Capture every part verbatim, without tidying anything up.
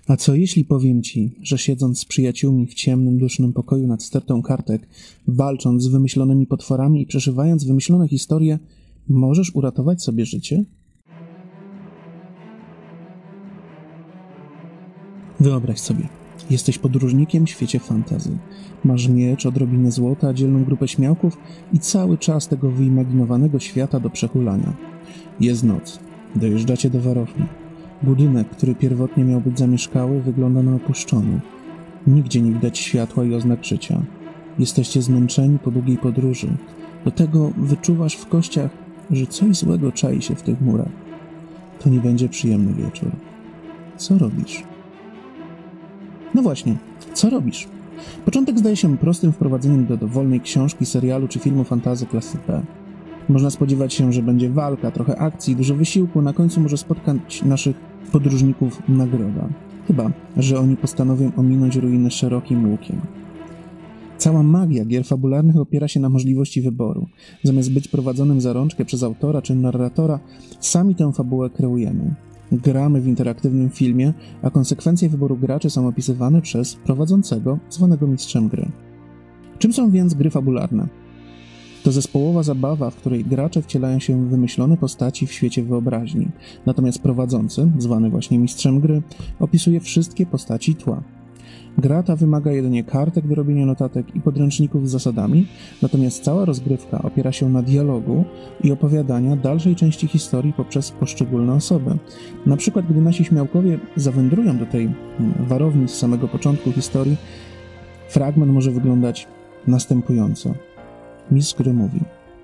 A co jeśli powiem ci, że siedząc z przyjaciółmi w ciemnym, dusznym pokoju nad stertą kartek, walcząc z wymyślonymi potworami i przeżywając wymyślone historie, możesz uratować sobie życie? Wyobraź sobie, jesteś podróżnikiem w świecie fantasy. Masz miecz, odrobinę złota, dzielną grupę śmiałków i cały czas tego wyimaginowanego świata do przechulania. Jest noc. Dojeżdżacie do warowni. Budynek, który pierwotnie miał być zamieszkały, wygląda na opuszczony. Nigdzie nie widać światła i oznak życia. Jesteście zmęczeni po długiej podróży. Do tego wyczuwasz w kościach, że coś złego czai się w tych murach. To nie będzie przyjemny wieczór. Co robisz? No właśnie, co robisz? Początek zdaje się prostym wprowadzeniem do dowolnej książki, serialu czy filmu fantasy klasy P. Można spodziewać się, że będzie walka, trochę akcji, dużo wysiłku, na końcu może spotkać naszych podróżników nagroda. Chyba że oni postanowią ominąć ruiny szerokim łukiem. Cała magia gier fabularnych opiera się na możliwości wyboru. Zamiast być prowadzonym za rączkę przez autora czy narratora, sami tę fabułę kreujemy. Gramy w interaktywnym filmie, a konsekwencje wyboru graczy są opisywane przez prowadzącego, zwanego mistrzem gry. Czym są więc gry fabularne? To zespołowa zabawa, w której gracze wcielają się w wymyślone postaci w świecie wyobraźni, natomiast prowadzący, zwany właśnie mistrzem gry, opisuje wszystkie postaci tła. Gra ta wymaga jedynie kartek do robienia notatek i podręczników z zasadami, natomiast cała rozgrywka opiera się na dialogu i opowiadania dalszej części historii poprzez poszczególne osoby. Na przykład, gdy nasi śmiałkowie zawędrują do tej warowni z samego początku historii, fragment może wyglądać następująco. Mistrz gry mówi: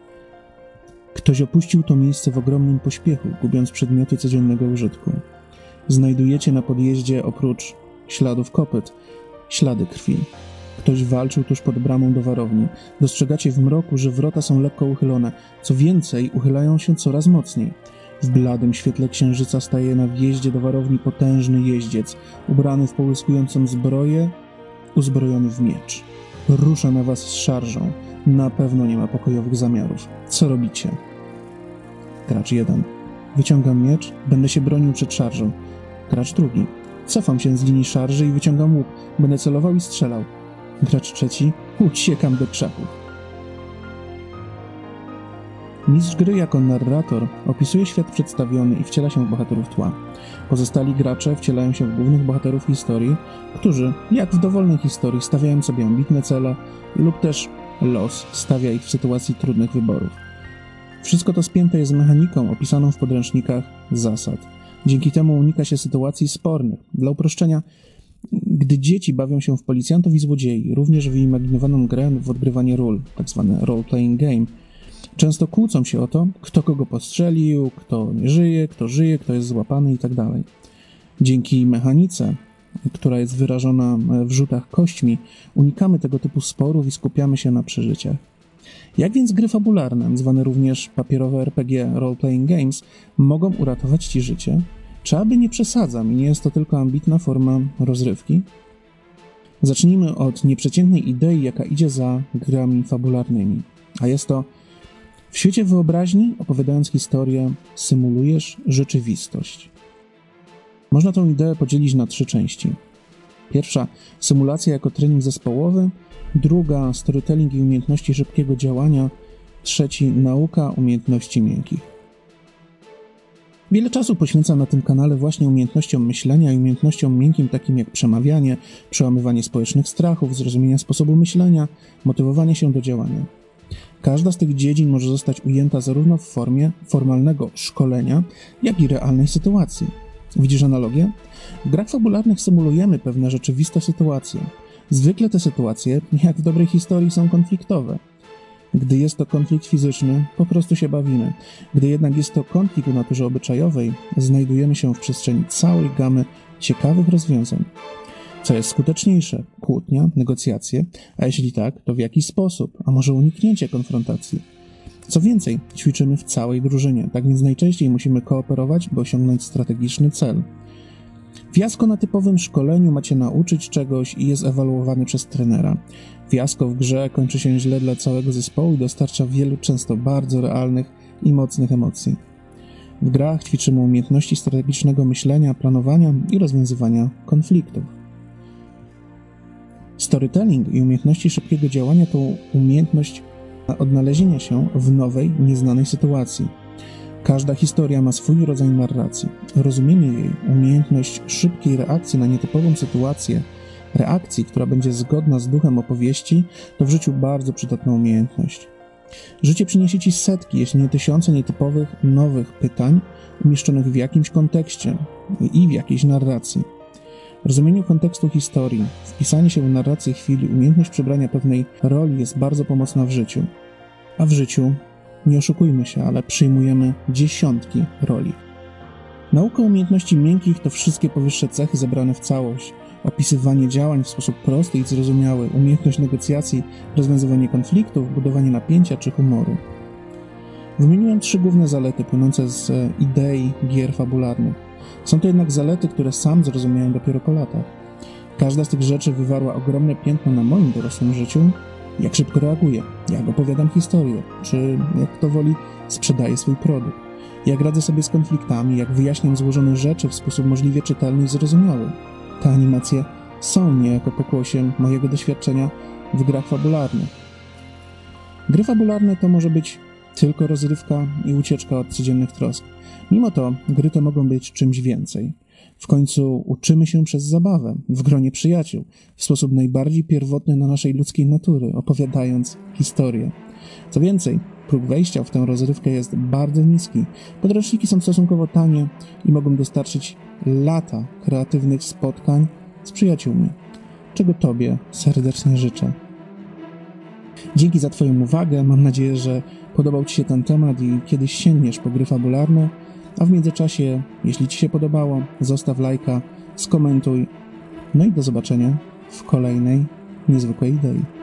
ktoś opuścił to miejsce w ogromnym pośpiechu, gubiąc przedmioty codziennego użytku. Znajdujecie na podjeździe oprócz śladów kopyt ślady krwi. Ktoś walczył tuż pod bramą do warowni. Dostrzegacie w mroku, że wrota są lekko uchylone. Co więcej, uchylają się coraz mocniej. W bladym świetle księżyca staje na wjeździe do warowni potężny jeździec, ubrany w połyskującą zbroję, uzbrojony w miecz. Rusza na was z szarżą. Na pewno nie ma pokojowych zamiarów. Co robicie? Gracz jeden. Wyciągam miecz, będę się bronił przed szarżą. Gracz drugi. Cofam się z linii szarży i wyciągam łuk. Będę celował i strzelał. Gracz trzeci. Uciekam do krzaków. Mistrz gry jako narrator opisuje świat przedstawiony i wciela się w bohaterów tła. Pozostali gracze wcielają się w głównych bohaterów historii, którzy, jak w dowolnej historii, stawiają sobie ambitne cele lub też los stawia ich w sytuacji trudnych wyborów. Wszystko to spięte jest mechaniką opisaną w podręcznikach zasad. Dzięki temu unika się sytuacji spornych. Dla uproszczenia, gdy dzieci bawią się w policjantów i złodziei, również wyimaginowaną grę w odgrywanie ról, tzw. role-playing game, często kłócą się o to, kto kogo postrzelił, kto nie żyje, kto żyje, kto jest złapany itd. Dzięki mechanice, która jest wyrażona w rzutach kośćmi, unikamy tego typu sporów i skupiamy się na przeżyciach. Jak więc gry fabularne, zwane również papierowe R P G, role-playing games, mogą uratować ci życie? Czy aby nie przesadzam i nie jest to tylko ambitna forma rozrywki? Zacznijmy od nieprzeciętnej idei, jaka idzie za grami fabularnymi. A jest to: w świecie wyobraźni, opowiadając historię, symulujesz rzeczywistość. Można tę ideę podzielić na trzy części. Pierwsza – symulacja jako trening zespołowy, druga – storytelling i umiejętności szybkiego działania, trzeci – nauka umiejętności miękkich. Wiele czasu poświęcam na tym kanale właśnie umiejętnościom myślenia i umiejętnościom miękkim, takim jak przemawianie, przełamywanie społecznych strachów, zrozumienia sposobu myślenia, motywowanie się do działania. Każda z tych dziedzin może zostać ujęta zarówno w formie formalnego szkolenia, jak i realnej sytuacji. Widzisz analogię? W grach fabularnych symulujemy pewne rzeczywiste sytuacje. Zwykle te sytuacje, jak w dobrej historii, są konfliktowe. Gdy jest to konflikt fizyczny, po prostu się bawimy. Gdy jednak jest to konflikt o naturze obyczajowej, znajdujemy się w przestrzeni całej gamy ciekawych rozwiązań. Co jest skuteczniejsze? Kłótnia, negocjacje? A jeśli tak, to w jaki sposób? A może uniknięcie konfrontacji? Co więcej, ćwiczymy w całej drużynie, tak więc najczęściej musimy kooperować, by osiągnąć strategiczny cel. Fiasko na typowym szkoleniu macie nauczyć czegoś i jest ewaluowany przez trenera. Fiasko w grze kończy się źle dla całego zespołu i dostarcza wielu, często bardzo realnych i mocnych emocji. W grach ćwiczymy umiejętności strategicznego myślenia, planowania i rozwiązywania konfliktów. Storytelling i umiejętności szybkiego działania to umiejętność odnalezienia się w nowej, nieznanej sytuacji. Każda historia ma swój rodzaj narracji. Rozumienie jej, umiejętność szybkiej reakcji na nietypową sytuację, reakcji, która będzie zgodna z duchem opowieści, to w życiu bardzo przydatna umiejętność. Życie przyniesie ci setki, jeśli nie tysiące nietypowych, nowych pytań umieszczonych w jakimś kontekście i w jakiejś narracji. W rozumieniu kontekstu historii, wpisanie się w narrację chwili, umiejętność przybrania pewnej roli jest bardzo pomocna w życiu. A w życiu, nie oszukujmy się, ale przyjmujemy dziesiątki roli. Nauka umiejętności miękkich to wszystkie powyższe cechy zebrane w całość. Opisywanie działań w sposób prosty i zrozumiały, umiejętność negocjacji, rozwiązywanie konfliktów, budowanie napięcia czy humoru. Wymieniłem trzy główne zalety płynące z idei gier fabularnych. Są to jednak zalety, które sam zrozumiałem dopiero po latach. Każda z tych rzeczy wywarła ogromne piętno na moim dorosłym życiu. Jak szybko reaguję, jak opowiadam historię, czy jak kto woli, sprzedaję swój produkt. Jak radzę sobie z konfliktami, jak wyjaśniam złożone rzeczy w sposób możliwie czytelny i zrozumiały. Te animacje są niejako pokłosiem mojego doświadczenia w grach fabularnych. Gry fabularne to może być tylko rozrywka i ucieczka od codziennych trosk. Mimo to gry te mogą być czymś więcej. W końcu uczymy się przez zabawę, w gronie przyjaciół, w sposób najbardziej pierwotny na naszej ludzkiej natury, opowiadając historię. Co więcej, próg wejścia w tę rozrywkę jest bardzo niski. Podręczniki są stosunkowo tanie i mogą dostarczyć lata kreatywnych spotkań z przyjaciółmi, czego Tobie serdecznie życzę. Dzięki za Twoją uwagę, mam nadzieję, że podobał Ci się ten temat i kiedyś sięgniesz po gry fabularne, a w międzyczasie, jeśli Ci się podobało, zostaw lajka, skomentuj, no i do zobaczenia w kolejnej niezwykłej idei.